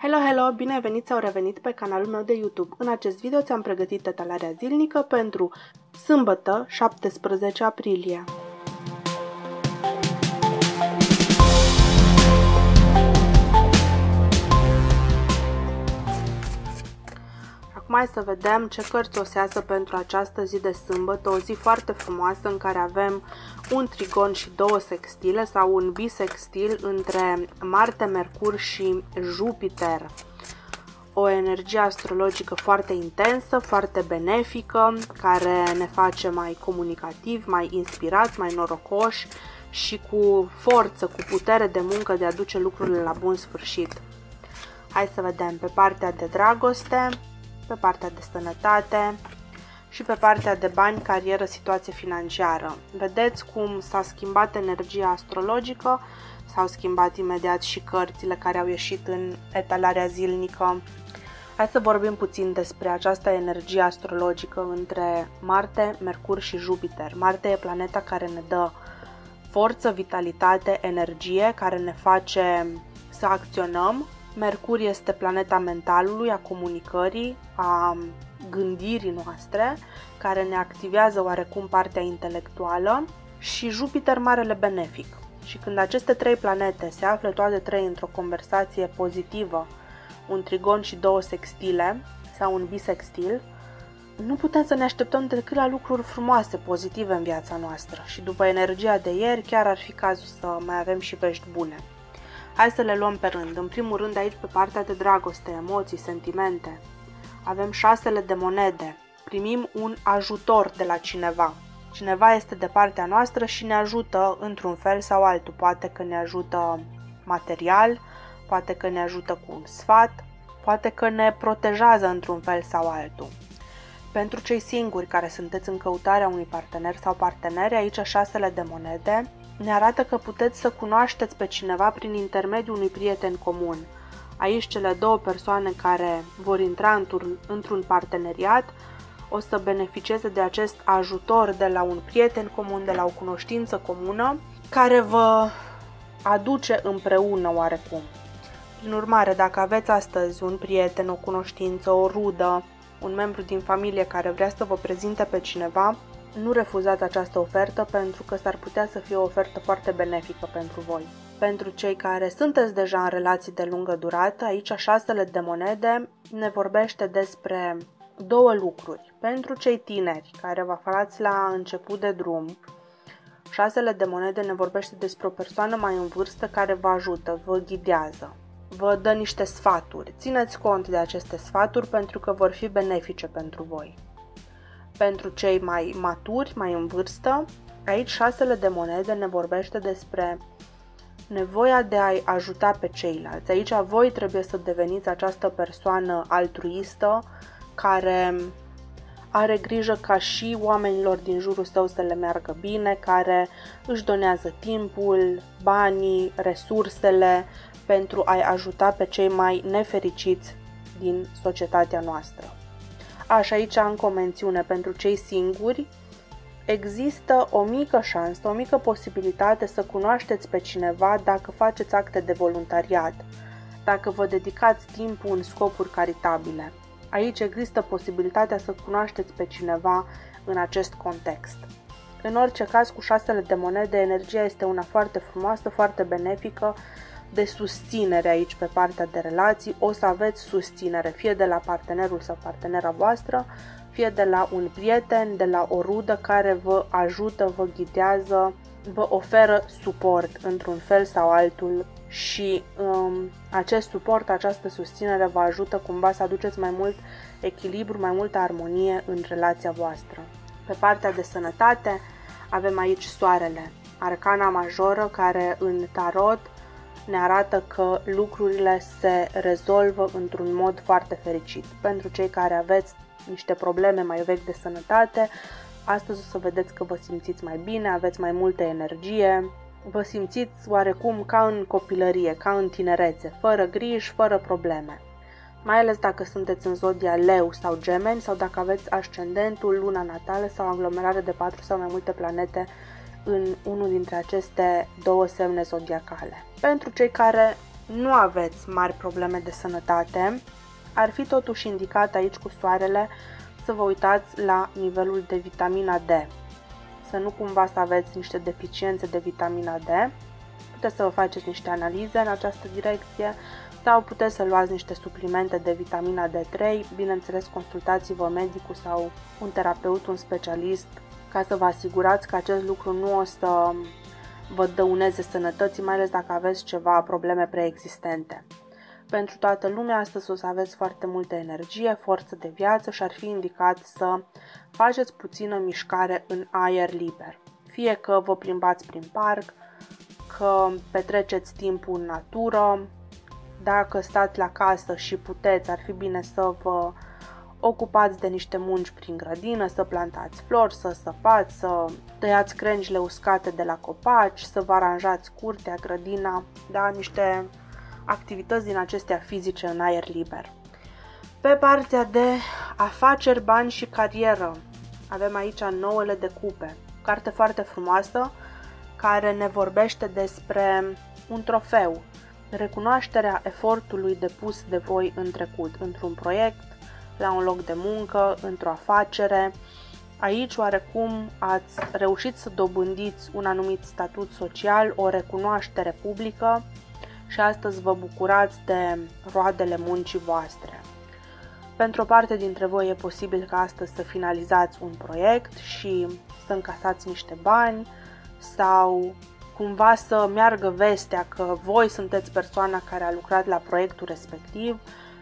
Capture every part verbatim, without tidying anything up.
Hello, hello! Bine ai venit sau revenit pe canalul meu de YouTube. În acest video ți-am pregătit etalarea zilnică pentru sâmbătă, șaptesprezece aprilie. Acum hai să vedem ce cărți o sează pentru această zi de sâmbătă, o zi foarte frumoasă în care avem un trigon și două sextile sau un bisextil între Marte, Mercur și Jupiter. O energie astrologică foarte intensă, foarte benefică, care ne face mai comunicativi, mai inspirați, mai norocoși și cu forță, cu putere de muncă de a duce lucrurile la bun sfârșit. Hai să vedem pe partea de dragoste, pe partea de sănătate și pe partea de bani, carieră, situație financiară. Vedeți cum s-a schimbat energia astrologică, s-au schimbat imediat și cărțile care au ieșit în etalarea zilnică. Hai să vorbim puțin despre această energie astrologică între Marte, Mercur și Jupiter. Marte e planeta care ne dă forță, vitalitate, energie, care ne face să acționăm. Mercur este planeta mentalului, a comunicării, a gândirii noastre, care ne activează oarecum partea intelectuală, și Jupiter, marele benefic. Și când aceste trei planete se află toate trei într-o conversație pozitivă, un trigon și două sextile sau un bisextil, nu putem să ne așteptăm decât la lucruri frumoase, pozitive în viața noastră. Și după energia de ieri, chiar ar fi cazul să mai avem și vești bune. Hai să le luăm pe rând. În primul rând, aici pe partea de dragoste, emoții, sentimente, avem șasele de monede. Primim un ajutor de la cineva. Cineva este de partea noastră și ne ajută într-un fel sau altul. Poate că ne ajută material, poate că ne ajută cu un sfat, poate că ne protejează într-un fel sau altul. Pentru cei singuri care sunteți în căutarea unui partener sau partenere, aici șasele de monede ne arată că puteți să cunoașteți pe cineva prin intermediul unui prieten comun. Aici cele două persoane care vor intra într-un, într-un parteneriat o să beneficieze de acest ajutor de la un prieten comun, de la o cunoștință comună, care vă aduce împreună oarecum. Prin urmare, dacă aveți astăzi un prieten, o cunoștință, o rudă, un membru din familie care vrea să vă prezinte pe cineva, nu refuzați această ofertă, pentru că s-ar putea să fie o ofertă foarte benefică pentru voi. Pentru cei care sunteți deja în relații de lungă durată, aici șasele de monede ne vorbește despre două lucruri. Pentru cei tineri care vă aflați la început de drum, șasele de monede ne vorbește despre o persoană mai în vârstă care vă ajută, vă ghidează, vă dă niște sfaturi. Țineți cont de aceste sfaturi pentru că vor fi benefice pentru voi. Pentru cei mai maturi, mai în vârstă, aici șasele de monede ne vorbește despre nevoia de a-i ajuta pe ceilalți. Aici voi trebuie să deveniți această persoană altruistă care are grijă ca și oamenilor din jurul său să le meargă bine, care își donează timpul, banii, resursele pentru a-i ajuta pe cei mai nefericiți din societatea noastră. Așa, aici încă o mențiune pentru cei singuri. Există o mică șansă, o mică posibilitate să cunoașteți pe cineva dacă faceți acte de voluntariat, dacă vă dedicați timpul în scopuri caritabile. Aici există posibilitatea să cunoașteți pe cineva în acest context. În orice caz, cu șasele de monede, energia este una foarte frumoasă, foarte benefică, de susținere aici pe partea de relații. O să aveți susținere, fie de la partenerul sau partenera voastră, fie de la un prieten, de la o rudă care vă ajută, vă ghidează, vă oferă suport într-un fel sau altul și um, acest suport, această susținere vă ajută cumva să aduceți mai mult echilibru, mai multă armonie în relația voastră. Pe partea de sănătate avem aici soarele, arcana majoră, care în tarot ne arată că lucrurile se rezolvă într-un mod foarte fericit. Pentru cei care aveți niște probleme mai vechi de sănătate, astăzi o să vedeți că vă simțiți mai bine, aveți mai multă energie, vă simțiți oarecum ca în copilărie, ca în tinerețe, fără griji, fără probleme. Mai ales dacă sunteți în zodia Leu sau Gemeni sau dacă aveți ascendentul, luna natală sau aglomerare de patru sau mai multe planete în unul dintre aceste două semne zodiacale. Pentru cei care nu aveți mari probleme de sănătate, ar fi totuși indicat aici cu soarele să vă uitați la nivelul de vitamina D. Să nu cumva să aveți niște deficiențe de vitamina D. Puteți să vă faceți niște analize în această direcție sau puteți să luați niște suplimente de vitamina D trei. Bineînțeles, consultați-vă medicul sau un terapeut, un specialist, ca să vă asigurați că acest lucru nu o să vă dăuneze sănătății, mai ales dacă aveți ceva probleme preexistente. Pentru toată lumea, astăzi o să aveți foarte multă energie, forță de viață și ar fi indicat să faceți puțină mișcare în aer liber. Fie că vă plimbați prin parc, că petreceți timpul în natură, dacă stați la casă și puteți, ar fi bine să vă ocupați de niște munci prin grădină, să plantați flori, să săpați, să tăiați crengile uscate de la copaci, să vă aranjați curtea, grădina, da, niște activități din acestea fizice în aer liber. Pe partea de afaceri, bani și carieră, avem aici nouăle de cupe, carte foarte frumoasă care ne vorbește despre un trofeu, recunoașterea efortului depus de voi în trecut, într-un proiect, la un loc de muncă, într-o afacere. Aici oarecum ați reușit să dobândiți un anumit statut social, o recunoaștere publică și astăzi vă bucurați de roadele muncii voastre. Pentru o parte dintre voi e posibil ca astăzi să finalizați un proiect și să încasați niște bani sau cumva să meargă vestea că voi sunteți persoana care a lucrat la proiectul respectiv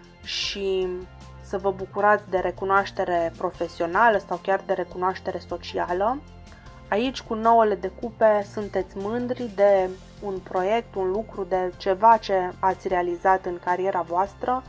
și să vă bucurați de recunoaștere profesională sau chiar de recunoaștere socială. Aici, cu nouăle de cupe, sunteți mândri de un proiect, un lucru, de ceva ce ați realizat în cariera voastră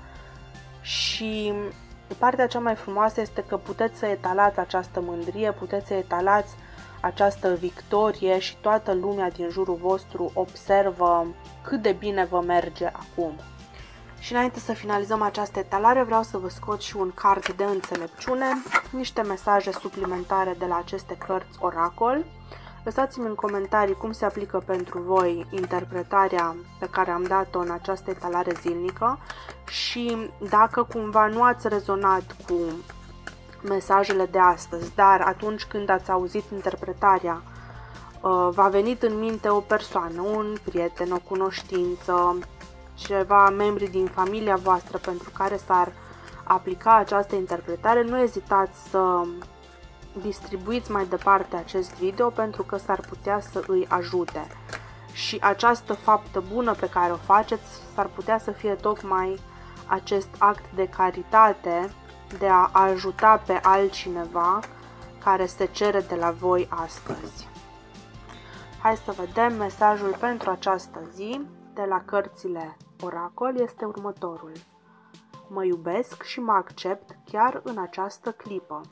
și partea cea mai frumoasă este că puteți să etalați această mândrie, puteți să etalați această victorie și toată lumea din jurul vostru observă cât de bine vă merge acum. Și înainte să finalizăm această etalare, vreau să vă scot și un card de înțelepciune, niște mesaje suplimentare de la aceste cărți oracol. Lăsați-mi în comentarii cum se aplică pentru voi interpretarea pe care am dat-o în această etalare zilnică și dacă cumva nu ați rezonat cu mesajele de astăzi, dar atunci când ați auzit interpretarea, v-a venit în minte o persoană, un prieten, o cunoștință, ceva membri din familia voastră pentru care s-ar aplica această interpretare, nu ezitați să distribuiți mai departe acest video pentru că s-ar putea să îi ajute. Și această faptă bună pe care o faceți s-ar putea să fie tocmai acest act de caritate, de a ajuta pe altcineva care se cere de la voi astăzi. Hai să vedem mesajul pentru această zi de la cărțile oracol este următorul. Mă iubesc și mă accept chiar în această clipă.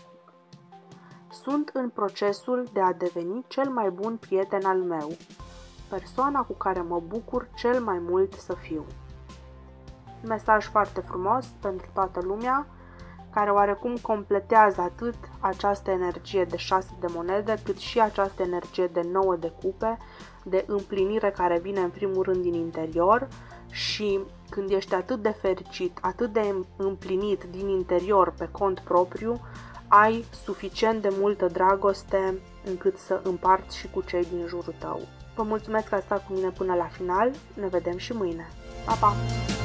Sunt în procesul de a deveni cel mai bun prieten al meu, persoana cu care mă bucur cel mai mult să fiu. Mesaj foarte frumos pentru toată lumea, care oarecum completează atât această energie de șase de monede, cât și această energie de nouă de cupe, de împlinire care vine în primul rând din interior și când ești atât de fericit, atât de împlinit din interior pe cont propriu, ai suficient de multă dragoste încât să împarți și cu cei din jurul tău. Vă mulțumesc că ați stat cu mine până la final, ne vedem și mâine. Pa, pa!